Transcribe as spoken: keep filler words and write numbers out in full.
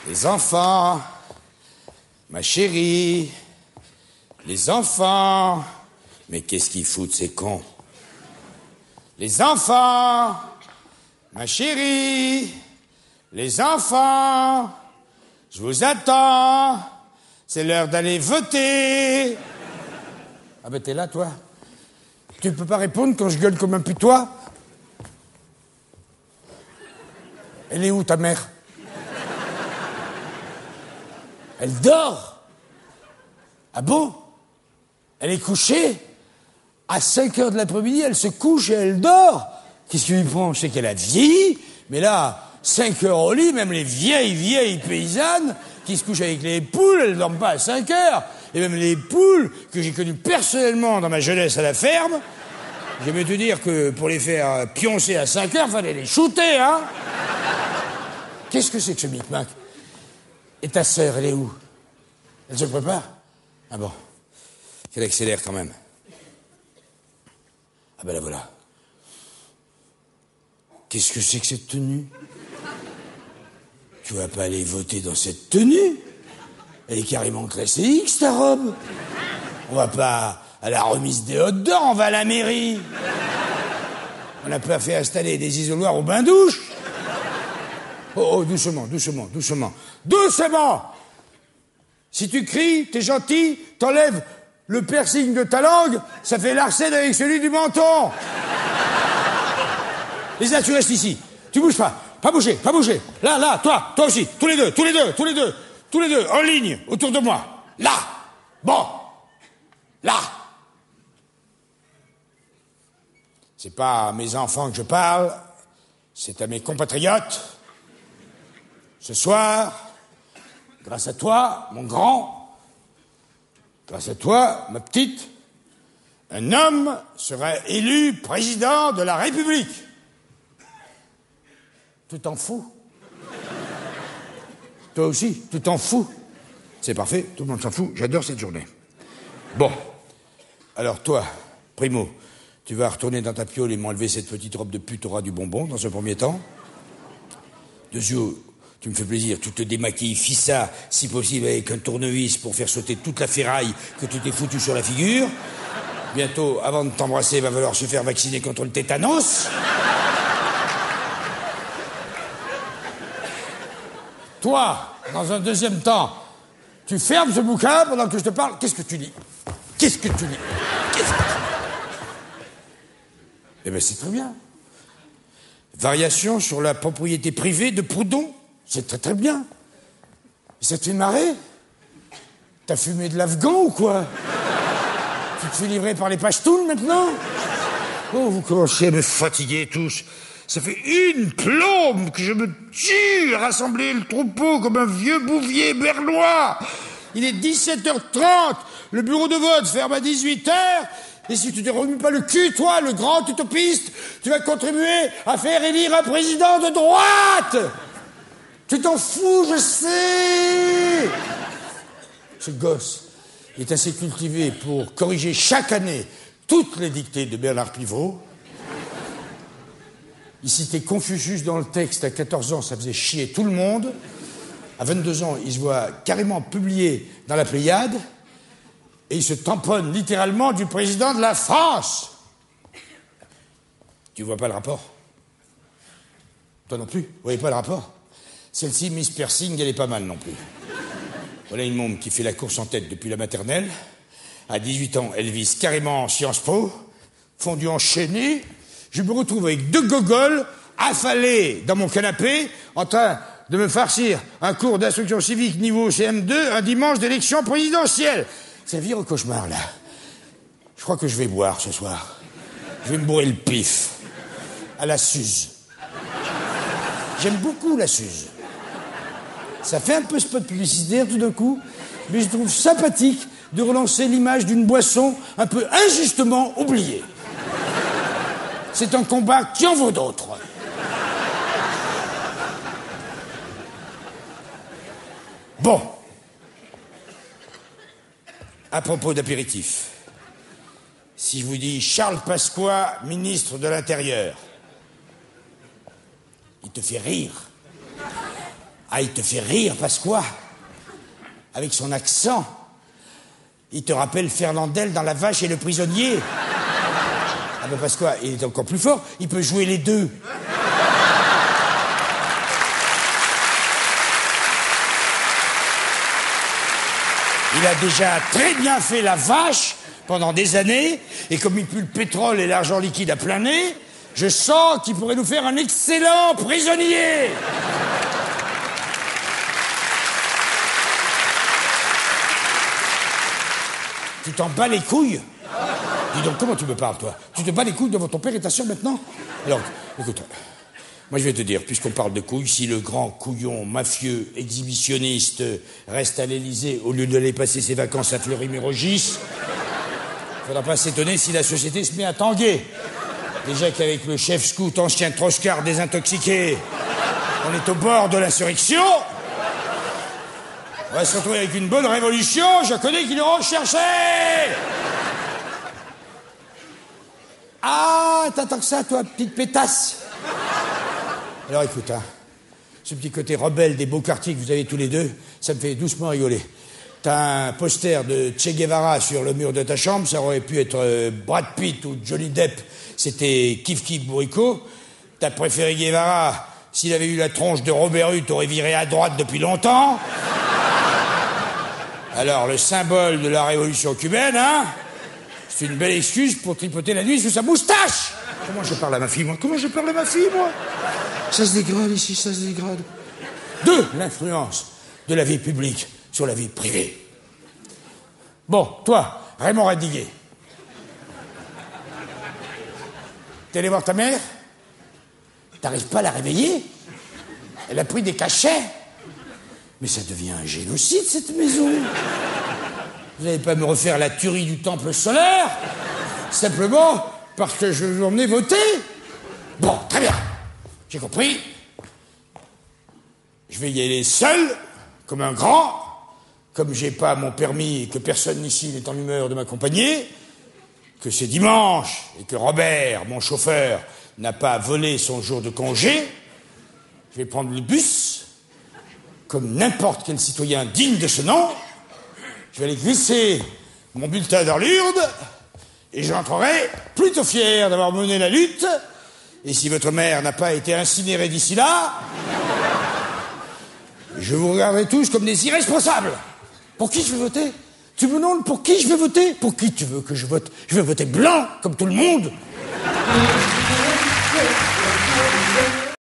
Les enfants, ma chérie, les enfants. Mais qu'est-ce qu'ils foutent, ces cons? Les enfants, ma chérie, les enfants, je vous attends, c'est l'heure d'aller voter. Ah ben t'es là, toi? Tu peux pas répondre quand je gueule comme un putois? Elle est où, ta mère? Elle dort? Ah bon? Elle est couchée? À cinq heures de l'après-midi, elle se couche et elle dort? Qu'est-ce qui lui prend? Je sais qu'elle a vieilli, mais là, cinq heures au lit, même les vieilles, vieilles paysannes qui se couchent avec les poules, elles ne dorment pas à cinq heures. Et même les poules que j'ai connues personnellement dans ma jeunesse à la ferme, je vais te dire que pour les faire pioncer à cinq heures, fallait les shooter, hein? Qu'est-ce que c'est que ce micmac? Et ta sœur, elle est où? Elle se prépare? Ah bon. Qu'elle accélère quand même. Ah ben la voilà. Qu'est-ce que c'est que cette tenue? Tu vas pas aller voter dans cette tenue? Elle est carrément classée X, ta robe. On va pas à la remise des hot dogs, on va à la mairie. On n'a pas fait installer des isoloirs au bain-douche. Oh, oh, doucement, doucement, doucement. Doucement! Si tu cries, t'es gentil, t'enlèves le piercing de ta langue, ça fait l'arcène avec celui du menton. Les là, tu restes ici. Tu bouges pas. Pas bouger, pas bouger. Là, là, toi, toi aussi. Tous les deux, tous les deux, tous les deux. Tous les deux, en ligne, autour de moi. Là. Bon. Là. C'est pas à mes enfants que je parle, c'est à mes compatriotes. Ce soir, grâce à toi, mon grand, grâce à toi, ma petite, un homme sera élu président de la République. Tu t'en fous? Toi aussi, tu t'en fous? C'est parfait, tout le monde s'en fout, j'adore cette journée. Bon, alors toi, Primo, tu vas retourner dans ta piole et m'enlever cette petite robe de pute au ras du bonbon, dans ce premier temps. Deuxièmement, tu me fais plaisir, tu te démaquilles, fis ça, si possible avec un tournevis pour faire sauter toute la ferraille que tu t'es foutu sur la figure. Bientôt, avant de t'embrasser, va falloir se faire vacciner contre le tétanos. Toi, dans un deuxième temps, tu fermes ce bouquin pendant que je te parle. Qu'est-ce que tu lis? Qu'est-ce que tu lis? Qu'est-ce que tu lis? Eh bien, c'est très bien. Variation sur la propriété privée de Proudhon. C'est très très bien. Ça te fait marrer? T'as fumé de l'Afghan ou quoi? Tu te fais livrer par les Pashtuns maintenant? Oh, vous commencez à me fatiguer tous. Ça fait une plombe que je me tue à rassembler le troupeau comme un vieux bouvier bernois. Il est dix-sept heures trente, le bureau de vote ferme à dix-huit heures, et si tu te remues pas le cul, toi, le grand utopiste, tu vas contribuer à faire élire un président de droite. Tu t'en fous, je sais. Ce gosse est assez cultivé pour corriger chaque année toutes les dictées de Bernard Pivot. Il citait Confucius dans le texte à quatorze ans, ça faisait chier tout le monde. À vingt-deux ans, il se voit carrément publié dans la Pléiade et il se tamponne littéralement du président de la France. Tu vois pas le rapport? Toi non plus, vous voyez pas le rapport? Celle-ci, Miss Piercing, elle est pas mal non plus. Voilà une môme qui fait la course en tête depuis la maternelle. À dix-huit ans, elle vise carrément en Sciences Po, fondue enchaînée. Je me retrouve avec deux gogoles affalés dans mon canapé, en train de me farcir un cours d'instruction civique niveau C M deux un dimanche d'élection présidentielle. Ça vire au cauchemar, là. Je crois que je vais boire ce soir. Je vais me bourrer le pif. À la Suze. J'aime beaucoup la Suze. Ça fait un peu spot publicitaire tout d'un coup, mais je trouve sympathique de relancer l'image d'une boisson un peu injustement oubliée. C'est un combat qui en vaut d'autres. Bon. À propos d'apéritif, si je vous dis Charles Pasqua, ministre de l'Intérieur, il te fait rire. Ah, il te fait rire, parce quoi? Avec son accent, il te rappelle Fernandel dans La Vache et le Prisonnier. Ah ben parce quoi? Il est encore plus fort, il peut jouer les deux. Il a déjà très bien fait La Vache pendant des années, et comme il pue le pétrole et l'argent liquide à plein nez, je sens qu'il pourrait nous faire un excellent prisonnier. Tu t'en bats les couilles? Dis donc, comment tu me parles, toi? Tu te bats les couilles devant ton père et ta sœur maintenant? Alors, écoute, moi je vais te dire, puisqu'on parle de couilles, si le grand couillon mafieux exhibitionniste reste à l'Élysée au lieu d'aller passer ses vacances à Fleury-Mérogis, faudra pas s'étonner si la société se met à tanguer. Déjà qu'avec le chef scout ancien Troscard désintoxiqué, on est au bord de l'insurrection. On va se retrouver avec une bonne révolution, je connais qui l'ont cherché. Ah, t'attends que ça, toi, petite pétasse. Alors écoute, hein, ce petit côté rebelle des beaux quartiers que vous avez tous les deux, ça me fait doucement rigoler. T'as un poster de Che Guevara sur le mur de ta chambre, ça aurait pu être euh, Brad Pitt ou Johnny Depp, c'était Kif Kif Bourrico. T'as préféré Guevara, s'il avait eu la tronche de Robert Hue, t'aurais viré à droite depuis longtemps. Alors, le symbole de la révolution cubaine, hein, c'est une belle excuse pour tripoter la nuit sous sa moustache. Comment je parle à ma fille, moi? Comment je parle à ma fille, moi? Ça se dégrade ici, ça se dégrade. Deux, l'influence de la vie publique sur la vie privée. Bon, toi, Raymond Radiguet. T'es allé voir ta mère? T'arrives pas à la réveiller? Elle a pris des cachets. Mais ça devient un génocide, cette maison. Vous n'allez pas me refaire la tuerie du temple solaire, simplement parce que je vais vous emmener voter? Bon, très bien. J'ai compris. Je vais y aller seul, comme un grand, comme j'ai pas mon permis et que personne ici n'est en humeur de m'accompagner, que c'est dimanche et que Robert, mon chauffeur, n'a pas volé son jour de congé. Je vais prendre le bus, comme n'importe quel citoyen digne de ce nom. Je vais aller glisser mon bulletin dans l'urne et j'entrerai plutôt fier d'avoir mené la lutte. Et si votre mère n'a pas été incinérée d'ici là, je vous regarderai tous comme des irresponsables. Pour qui je vais voter? Tu me demandes pour qui je vais voter? Pour qui tu veux que je vote? Je vais voter blanc, comme tout le monde.